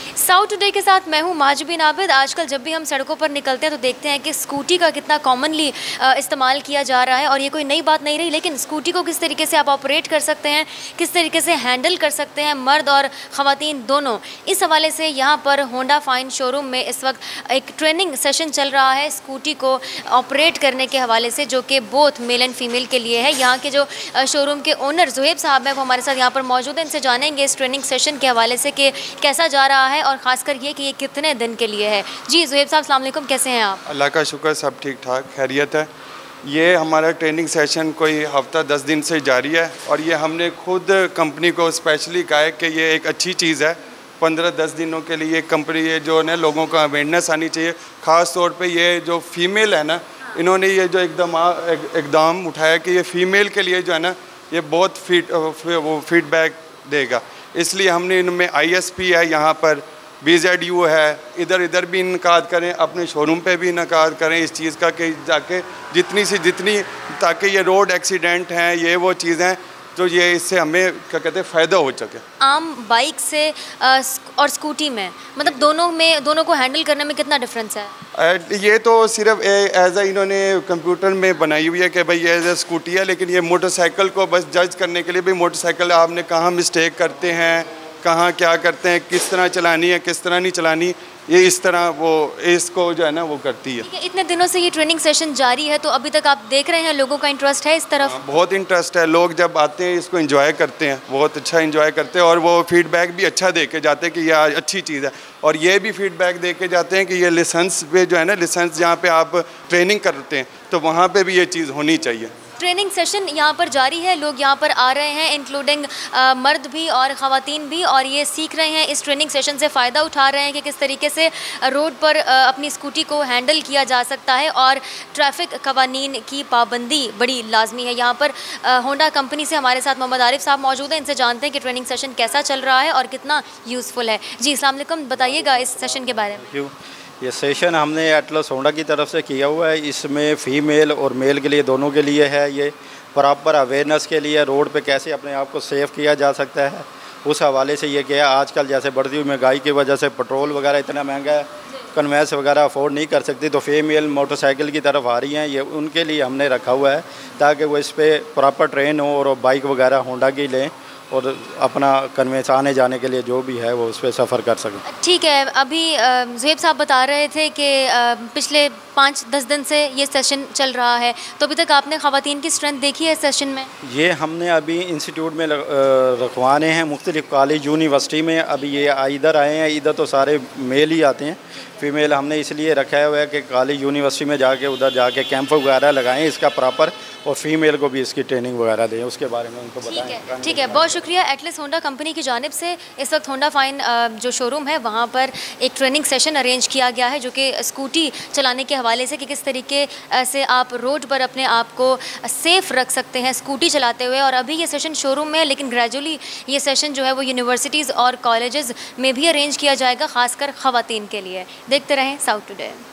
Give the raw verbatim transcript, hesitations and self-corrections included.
South today के साथ मैं हूं माजबीन आबिद। आजकल जब भी हम सड़कों पर निकलते हैं तो देखते हैं कि स्कूटी का कितना कॉमनली इस्तेमाल किया जा रहा है और ये कोई नई बात नहीं रही, लेकिन स्कूटी को किस तरीके से आप ऑपरेट कर सकते हैं, किस तरीके से हैंडल कर सकते हैं मर्द और ख़वातीन दोनों, इस हवाले से यहाँ पर होंडा फाइन शोरूम में इस वक्त एक ट्रेनिंग सेशन चल रहा है स्कूटी को ऑपरेट करने के हवाले से, जो कि बोथ मेल एंड फीमेल के लिए है। यहाँ के जो शोरूम के ओनर ज़ुहैब साहब हैं वो हमारे साथ यहाँ पर मौजूद हैं। इनसे जानेंगे इस ट्रेनिंग सेशन के हवाले से कि कैसा जा रहा है और ख़ासकर ये कि ये कितने दिन के लिए है। जी ज़ुहैब साहब, अस्सलाम वालेकुम, कैसे हैं आप? अल्लाह का शुक्र, सब ठीक ठाक, खैरियत है। ये हमारा ट्रेनिंग सेशन कोई हफ़्ता दस दिन से जारी है और ये हमने खुद कंपनी को स्पेशली कहा है कि ये एक अच्छी चीज़ है। पंद्रह दस दिनों के लिए कंपनी ये जो है ना लोगों को अवेयरनेस आनी चाहिए। ख़ास तौर पे ये जो फीमेल है ना, इन्होंने ये जो एकदम एकदम उठाया कि ये फ़ीमेल के लिए जो है ना ये बहुत फीड वो फीडबैक देगा। इसलिए हमने इनमें आई एस पी है, यहाँ पर बी जेड यू है, इधर इधर भी इनकाद करें, अपने शोरूम पे भी इनकाद करें इस चीज़ का कि जाके जितनी सी जितनी ताकि ये रोड एक्सीडेंट हैं ये वो चीज़ें तो ये इससे हमें क्या कहते हैं फ़ायदा हो सके। आम बाइक से और स्कूटी में मतलब दोनों में दोनों को हैंडल करने में कितना डिफरेंस है? ये तो सिर्फ एज ए इन्होंने कंप्यूटर में बनाई हुई है कि भाई ये एज ए स्कूटी है, लेकिन ये मोटरसाइकिल को बस जज करने के लिए भी मोटरसाइकिल आपने कहाँ मिस्टेक करते हैं, कहाँ क्या करते हैं, किस तरह चलानी है किस तरह नहीं चलानी, ये इस तरह वो इसको जो है ना वो करती है। इतने दिनों से ये ट्रेनिंग सेशन जारी है तो अभी तक आप देख रहे हैं लोगों का इंटरेस्ट है इस तरफ? हाँ, बहुत इंटरेस्ट है। लोग जब आते हैं इसको एंजॉय करते हैं, बहुत अच्छा एंजॉय करते हैं और वो फीडबैक भी अच्छा दे के जाते हैं कि यह अच्छी चीज़ है। और ये भी फीडबैक दे के जाते हैं कि ये लाइसेंस पे जो है ना, लाइसेंस जहाँ पे आप ट्रेनिंग करते हैं तो वहाँ पर भी ये चीज़ होनी चाहिए। ट्रेनिंग सेशन यहाँ पर जारी है, लोग यहाँ पर आ रहे हैं इंक्लूडिंग मर्द भी और ख़वातीन भी, और ये सीख रहे हैं, इस ट्रेनिंग सेशन से फ़ायदा उठा रहे हैं कि किस तरीके से रोड पर आ, अपनी स्कूटी को हैंडल किया जा सकता है और ट्रैफिक कवानीन की पाबंदी बड़ी लाजमी है। यहाँ पर होंडा कंपनी से हमारे साथ मोहम्मद आरिफ साहब मौजूद हैं, इनसे जानते हैं कि ट्रेनिंग सेशन कैसा चल रहा है और कितना यूज़फुल है। जी अस्सलाम वालेकुम, बताइएगा इस सेशन के बारे में। ये सेशन हमने एटलस होंडा की तरफ से किया हुआ है। इसमें फ़ीमेल और मेल के लिए दोनों के लिए है। ये प्रॉपर अवेयरनेस के लिए रोड पे कैसे अपने आप को सेव किया जा सकता है उस हवाले से ये किया। आजकल जैसे बढ़ती हुई महंगाई की वजह से पेट्रोल वगैरह इतना महंगा है, कन्वेंस वगैरह अफोर्ड नहीं कर सकती, तो फीमेल मोटरसाइकिल की तरफ आ रही हैं। ये उनके लिए हमने रखा हुआ है ताकि वो इस पर प्रॉपर ट्रेन हो और बाइक वगैरह होंडा की लें और अपना कन्वेंस आने जाने के लिए जो भी है वो उस पर सफ़र कर सकें। ठीक है, अभी ज़ुहैब साहब बता रहे थे कि पिछले पाँच दस दिन से ये सेशन चल रहा है, तो अभी तक आपने ख़वातीन की स्ट्रेंथ देखी है सेशन में? ये हमने अभी इंस्टीट्यूट में रखवाने हैं मुख्तलिफ़ कॉलेज यूनिवर्सिटी में। अभी ये इधर आए हैं, इधर तो सारे मेल ही आते हैं, फ़ीमेल हमने इसलिए रखा हुआ है कि कॉलेज यूनिवर्सिटी में जाके उधर जाके कैंप वगैरह लगाएं इसका प्रॉपर, और फीमेल को भी इसकी ट्रेनिंग वगैरह दें, उसके बारे में उनको बताएं। ठीक है, बहुत शुक्रिया। एटलस होंडा कंपनी की जानिब से इस वक्त होंडा फाइन जो शोरूम है वहाँ पर एक ट्रेनिंग सेशन अरेंज किया गया है जो कि स्कूटी चलाने के हवाले से कि किस तरीके से आप रोड पर अपने आप को सेफ़ रख सकते हैं स्कूटी चलाते हुए। और अभी ये सेशन शोरूम में है, लेकिन ग्रेजुअली ये सेशन जो है वो यूनिवर्सिटीज़ और कॉलेजेस में भी अरेंज किया जाएगा, ख़ासकर ख़वातीन के लिए। देखते रहें साउथ टुडे।